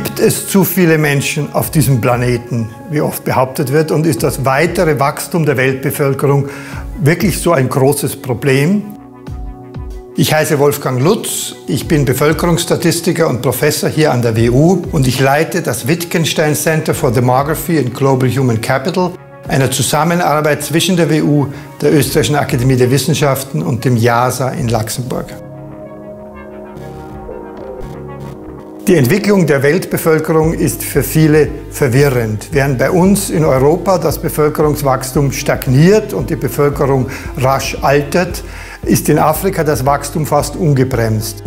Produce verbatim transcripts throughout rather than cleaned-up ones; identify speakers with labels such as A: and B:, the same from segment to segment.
A: Gibt es zu viele Menschen auf diesem Planeten, wie oft behauptet wird, und ist das weitere Wachstum der Weltbevölkerung wirklich so ein großes Problem? Ich heiße Wolfgang Lutz, ich bin Bevölkerungsstatistiker und Professor hier an der W U und ich leite das Wittgenstein Center for Demography and Global Human Capital, einer Zusammenarbeit zwischen der W U, der Österreichischen Akademie der Wissenschaften und dem JASA in Luxemburg. Die Entwicklung der Weltbevölkerung ist für viele verwirrend. Während bei uns in Europa das Bevölkerungswachstum stagniert und die Bevölkerung rasch altert, ist in Afrika das Wachstum fast ungebremst.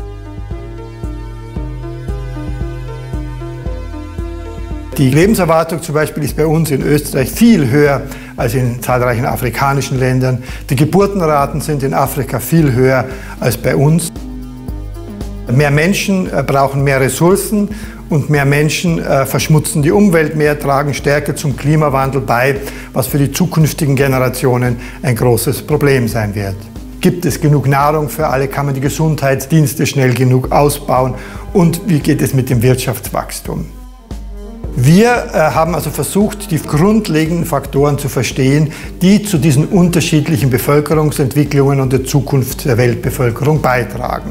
A: Die Lebenserwartung zum Beispiel ist bei uns in Österreich viel höher als in zahlreichen afrikanischen Ländern. Die Geburtenraten sind in Afrika viel höher als bei uns. Mehr Menschen brauchen mehr Ressourcen und mehr Menschen verschmutzen die Umwelt mehr, tragen stärker zum Klimawandel bei, was für die zukünftigen Generationen ein großes Problem sein wird. Gibt es genug Nahrung für alle? Kann man die Gesundheitsdienste schnell genug ausbauen? Und wie geht es mit dem Wirtschaftswachstum? Wir äh, haben also versucht, die grundlegenden Faktoren zu verstehen, die zu diesen unterschiedlichen Bevölkerungsentwicklungen und der Zukunft der Weltbevölkerung beitragen.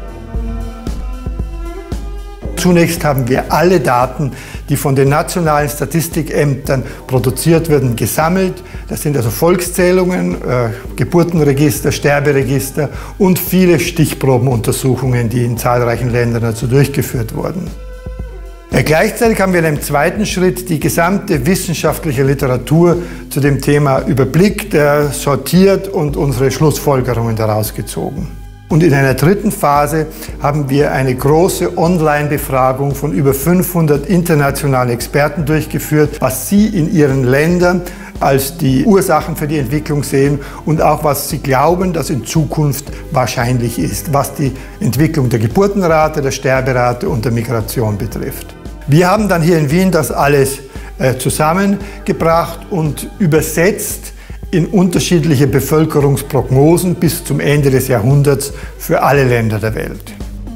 A: Zunächst haben wir alle Daten, die von den nationalen Statistikämtern produziert werden, gesammelt. Das sind also Volkszählungen, äh, Geburtenregister, Sterberegister und viele Stichprobenuntersuchungen, die in zahlreichen Ländern dazu durchgeführt wurden. Äh, gleichzeitig haben wir in einem zweiten Schritt die gesamte wissenschaftliche Literatur zu dem Thema überblickt, äh, sortiert und unsere Schlussfolgerungen daraus gezogen. Und in einer dritten Phase haben wir eine große Online-Befragung von über fünfhundert internationalen Experten durchgeführt, was sie in ihren Ländern als die Ursachen für die Entwicklung sehen und auch was sie glauben, dass in Zukunft wahrscheinlich ist, was die Entwicklung der Geburtenrate, der Sterberate und der Migration betrifft. Wir haben dann hier in Wien das alles äh, zusammengebracht und übersetzt in unterschiedliche Bevölkerungsprognosen bis zum Ende des Jahrhunderts für alle Länder der Welt.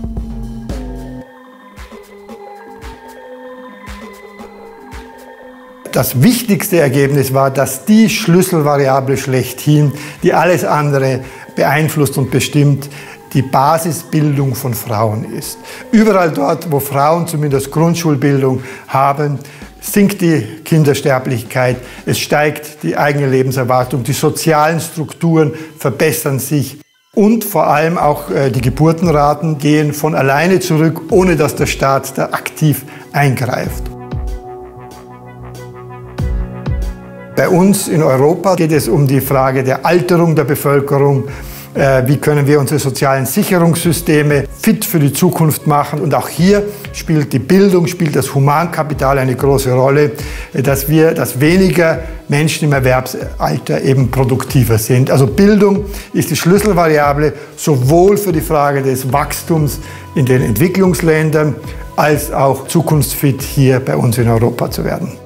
A: Das wichtigste Ergebnis war, dass die Schlüsselvariable schlechthin, die alles andere beeinflusst und bestimmt, die Basisbildung von Frauen ist. Überall dort, wo Frauen zumindest Grundschulbildung haben, sinkt die Kindersterblichkeit, es steigt die eigene Lebenserwartung, die sozialen Strukturen verbessern sich und vor allem auch die Geburtenraten gehen von alleine zurück, ohne dass der Staat da aktiv eingreift. Bei uns in Europa geht es um die Frage der Alterung der Bevölkerung. Wie können wir unsere sozialen Sicherungssysteme fit für die Zukunft machen? Und auch hier spielt die Bildung, spielt das Humankapital eine große Rolle, dass wir, dass weniger Menschen im Erwerbsalter eben produktiver sind. Also Bildung ist die Schlüsselvariable sowohl für die Frage des Wachstums in den Entwicklungsländern als auch zukunftsfit hier bei uns in Europa zu werden.